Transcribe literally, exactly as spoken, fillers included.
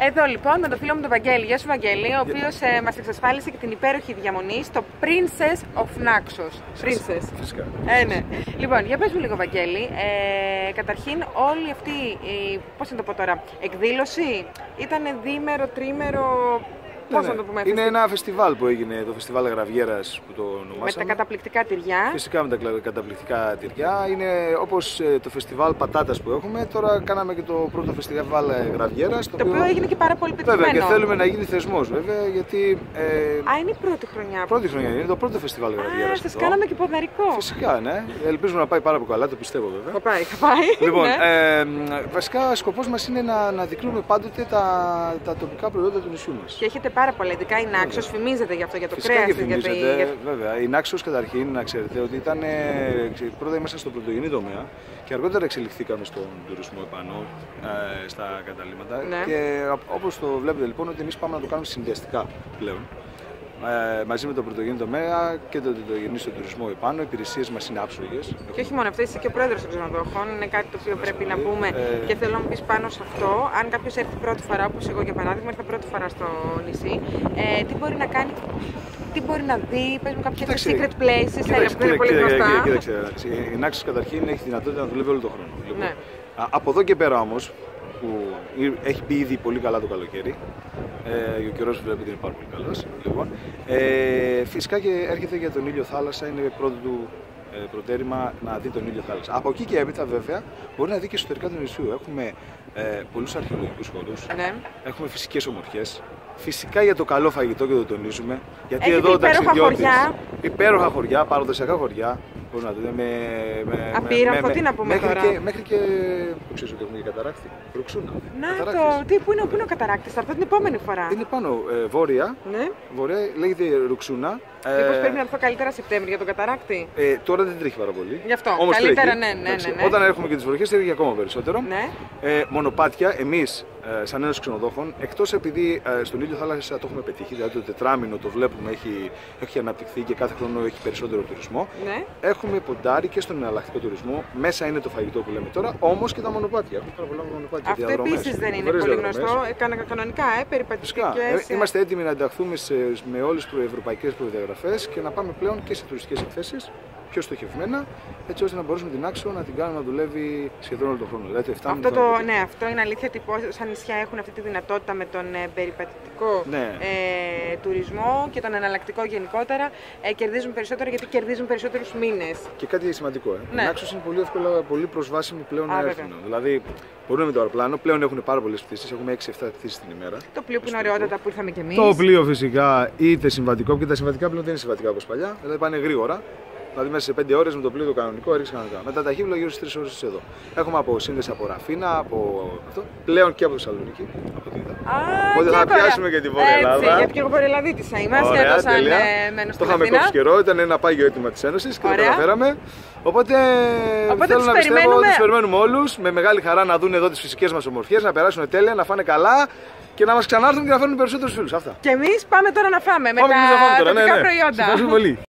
Εδώ λοιπόν με τον φίλο μου τον Βαγγέλη. Γεια σου Βαγγέλη, ο οποίος ε, μας εξασφάλισε και την υπέροχη διαμονή στο Princess of Naxos. Princess. Φυσικά. Ε, ναι. Λοιπόν, για πες μου λίγο Βαγγέλη, ε, καταρχήν όλη αυτή η, πώς να το πω τώρα, εκδήλωση ήταν διήμερο, τρίμερο, Ναι, πώς ναι. να το πούμε. Είναι ένα φεστιβάλ που έγινε, το φεστιβάλ Γραβιέρας που το ονομάσαμε. Με τα καταπληκτικά τυριά. Φυσικά με τα καταπληκτικά τυριά. Είναι όπως το φεστιβάλ πατάτας που έχουμε. Τώρα κάναμε και το πρώτο φεστιβάλ Γραβιέρας. Το, το οποίο έγινε και πάρα πολύ πετυχημένο. Βέβαια, και θέλουμε να γίνει θεσμός βέβαια. Γιατί, ε, Α, είναι η πρώτη χρονιά. Πρώτη χρονιά είναι το πρώτο φεστιβάλ Γραβιέρας. Α, σας κάναμε και ποδαρικό. Φυσικά, ναι. Ελπίζουμε να πάει πάρα πολύ καλά, το πιστεύω βέβαια. Θα πάει, θα πάει. Λοιπόν, ναι. ε, βασικά σκοπός μας είναι να, να δεικνύουμε πάντοτε τα, τα τοπικά προϊόντα του νησιού μας. Και έχετε πάρα πολλά, ειδικά η Naxos φημίζεται γι' αυτό, για το Φυσικά κρέας. Και φημίζεται, για το... για... βέβαια. Η Naxos καταρχήν, να ξέρετε ότι ήταν, πρώτα ήμασταν στον πρωτογενή τομέα και αργότερα εξελιχθήκαμε στον τουρισμό επάνω, ε, στα καταλήμματα. Ναι. Και όπως το βλέπετε λοιπόν, ότι εμείς πάμε να το κάνουμε συνδυαστικά πλέον. Ε, μαζί με τον πρωτογενή τομέα και τον πρωτογενή στον τουρισμό επάνω, οι υπηρεσίες μας είναι άψογες. Και όχι μόνο αυτό, είσαι και ο πρόεδρος των ξενοδοχών. Είναι κάτι το οποίο πρέπει να πούμε ε... και θέλω να μου πεις πάνω σε αυτό. Αν κάποιος έρθει πρώτη φορά, όπως εγώ για παράδειγμα, ήρθα πρώτη φορά στο νησί, ε, τι μπορεί να κάνει, τι μπορεί να δει, πες μου κάποια secret places, έλα που είναι πολύ γνωστά. Κοίταξε, η Naxos καταρχήν έχει δυνατότητα να δουλεύει όλο τον χρόνο. Λοιπόν, ναι. Από εδώ και πέρα όμως, που έχει μπει ήδη πολύ καλά το καλοκαίρι, ε, ο καιρός βλέπετε είναι πάρα πολύ καλός, λοιπόν, ε, φυσικά και έρχεται για τον ήλιο θάλασσα, είναι πρώτο του ε, προτέρημα να δει τον ήλιο θάλασσα. Από εκεί και έπειτα βέβαια μπορεί να δει και εσωτερικά του νησιού. Έχουμε ε, πολλούς αρχαιολογικούς χώρους, ναι. Έχουμε φυσικές ομορφιές, φυσικά για το καλό φαγητό και το τονίζουμε, γιατί έχετε εδώ ταξιδιώτες, υπέροχα χωριά, παραδοσιακά χωριά, μπορούμε να δούμε με... με απείραχο, τι να πούμε μέχρι τώρα. Και, μέχρι και, που ξέρεις ότι έχουμε και καταράκτη, Ρουξούνα. Να το, τι, πού είναι, πού είναι ο καταράκτης, θα έρθω την επόμενη φορά. Είναι πάνω, ε, βόρεια, ναι. Βόρεια, λέγεται Ρουξούνα. Μήπως ε, πρέπει να έρθω καλύτερα Σεπτέμβρη για τον καταράκτη. Ε, τώρα δεν τρέχει πάρα πολύ. Γι' αυτό, όμως καλύτερα, τρέχει. ναι, ναι, ναι, ναι. Όταν έχουμε και τις βροχές τρέχει ακόμα περισσότερο. Ναι. Ε, μονοπάτια, εμείς ε, σαν Ένωση Ξενοδόχων, εκτός επειδή ε, στον ήλιο θάλασσα το έχουμε πετύχει, δηλαδή το τετράμινο το βλέπουμε έχει, έχει αναπτυχθεί και κάθε χρόνο έχει περισσότερο τουρισμό. Ναι. Έχουμε ποντάρει και στον εναλλακτικό τουρισμό. Μέσα είναι το φαγητό που λέμε τώρα, όμως και τα μονοπάτια. Έχουμε πάρα πολλά μονοπάτια. Αυτό επίσης δεν είναι πολύ γνωστό. Έκανα κανονικά, ε, περιπατητικές. Ε, είμαστε έτοιμοι να ενταχθούμε σε, με όλες τις ευρωπαϊκές προδιαγραφές και να πάμε πλέον και σε τουριστικές εκθέσεις πιο στοχευμένα, έτσι ώστε να μπορέσουμε την Naxos να την κάνουμε να δουλεύει σχεδόν όλο τον χρόνο. Δηλαδή, αυτό, το, ναι, αυτό είναι αλήθεια ότι πόσα νησιά έχουν αυτή τη δυνατότητα με τον ε, περιπατητικό ναι. ε, τουρισμό και τον εναλλακτικό γενικότερα. Ε, κερδίζουν περισσότερο γιατί κερδίζουν περισσότερους μήνες. Και κάτι σημαντικό. Ε. Ναι. Η Naxos είναι πολύ εύκολα, πολύ προσβάσιμη πλέον να έρθουν. Δηλαδή, μπορούμε με το αεροπλάνο, πλέον έχουν πάρα πολλές πτήσεις, έχουμε έξι εφτά πτήσεις την ημέρα. Το πλοίο που είναι ωραιότατα που ήρθαμε κι εμείς. Το πλοίο φυσικά είτε συμβατικό, και τα συμβατικά πλέον δεν είναι συμβατικά όπως παλιά, δηλαδή πάνε γρήγορα. Δηλαδή μέσα σε πέντε ώρες με το πλοίο το κανονικό έριξε κανονικά. Με τα ταχύβολα γύρω στις τρεις ώρες εδώ. Έχουμε από σύνδεση από Ραφίνα, από αυτό. Πλέον και από Θεσσαλονίκη. Από την Οπότε θα τώρα. πιάσουμε και τη Βόρεια Ελλάδα. Γιατί και εγώ Βορειοελλαδίτισσα είμαστε. Ωραία, σαν, ε, μένω το είχαμε κόψει καιρό, ήταν ένα πάγιο αίτημα της Ένωσης και το καταφέραμε. Οπότε, Οπότε θέλω τους να πιστεύω περιμένουμε... ότι τους περιμένουμε όλους με μεγάλη χαρά να δουν εδώ τις φυσικές μας ομορφιές, να περάσουν τέλεια, να φάνε καλά και να μας ξανάρθουν και να φέρουν περισσότερους φίλους. Αυτά. Και εμείς πάμε τώρα να φάμε με πάμε τα τοπικά ναι, ναι. προϊόντα. Ευχαριστούμε πολύ.